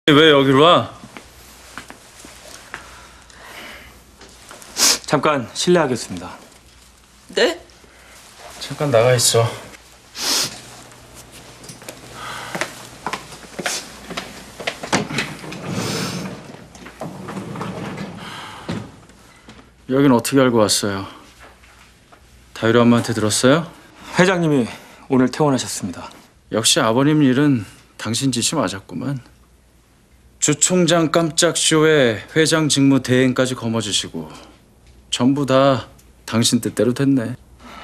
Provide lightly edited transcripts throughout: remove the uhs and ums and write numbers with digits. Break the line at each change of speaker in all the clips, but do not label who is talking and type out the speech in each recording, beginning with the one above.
왜 여기로 와?
잠깐 실례하겠습니다.
네?
잠깐 나가 있어. 여긴 어떻게 알고 왔어요? 다율이 엄마한테 들었어요?
회장님이 오늘 퇴원하셨습니다.
역시 아버님 일은 당신 짓이 맞았구만. 주 총장 깜짝 쇼에 회장 직무 대행까지 거머쥐시고 전부 다 당신 뜻대로 됐네.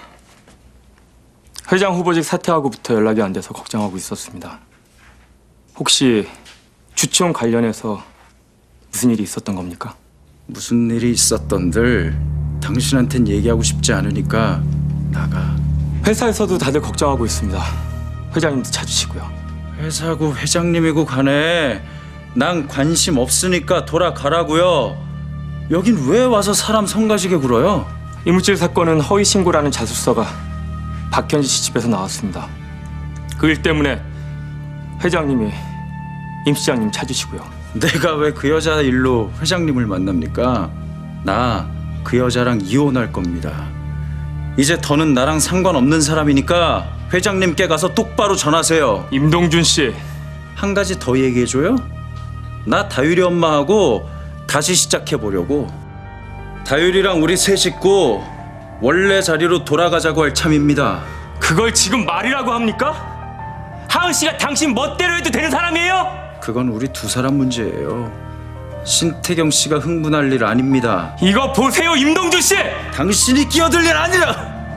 회장 후보직 사퇴하고부터 연락이 안 돼서 걱정하고 있었습니다. 혹시 주총 관련해서 무슨 일이 있었던 겁니까?
무슨 일이 있었던들 당신한텐 얘기하고 싶지 않으니까 나가.
회사에서도 다들 걱정하고 있습니다. 회장님도 찾으시고요.
회사고 회장님이고 간에 난 관심 없으니까 돌아가라고요. 여긴 왜 와서 사람 성가시게 굴어요?
이물질 사건은 허위 신고라는 자술서가 박현지 씨 집에서 나왔습니다. 그 일 때문에 회장님이 임 시장님 찾으시고요.
내가 왜 그 여자 일로 회장님을 만납니까? 나 그 여자랑 이혼할 겁니다. 이제 더는 나랑 상관없는 사람이니까 회장님께 가서 똑바로 전하세요.
임동준 씨,
한 가지 더 얘기해줘요? 나 다율이 엄마하고 다시 시작해보려고. 다율이랑 우리 세 식구 원래 자리로 돌아가자고 할 참입니다.
그걸 지금 말이라고 합니까? 하은 씨가 당신 멋대로 해도 되는 사람이에요?
그건 우리 두 사람 문제예요. 신태경 씨가 흥분할 일 아닙니다.
이거 보세요, 임동준 씨!
당신이 끼어들 일 아니라!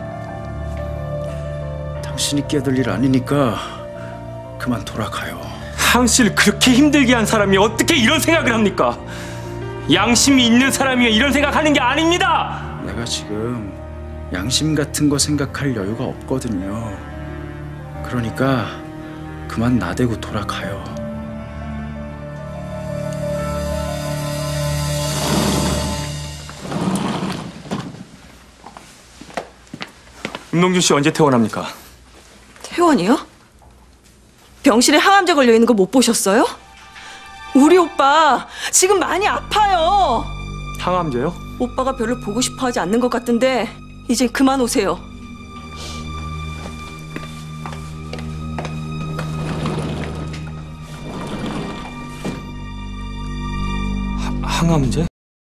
당신이 끼어들 일 아니니까 그만 돌아가요.
하은 씨를 그렇게 힘들게 한 사람이 어떻게 이런 생각을 합니까? 양심이 있는 사람이 이런 생각하는 게 아닙니다!
내가 지금 양심 같은 거 생각할 여유가 없거든요. 그러니까 그만 나대고 돌아가요.
임동준 씨 언제 퇴원합니까?
퇴원이요? 병실에 항암제 걸려 있는 거 못 보셨어요? 우리 오빠 지금 많이 아파요.
항암제요?
오빠가 별로 보고 싶어 하지 않는 것 같은데 이제 그만 오세요.
항암제?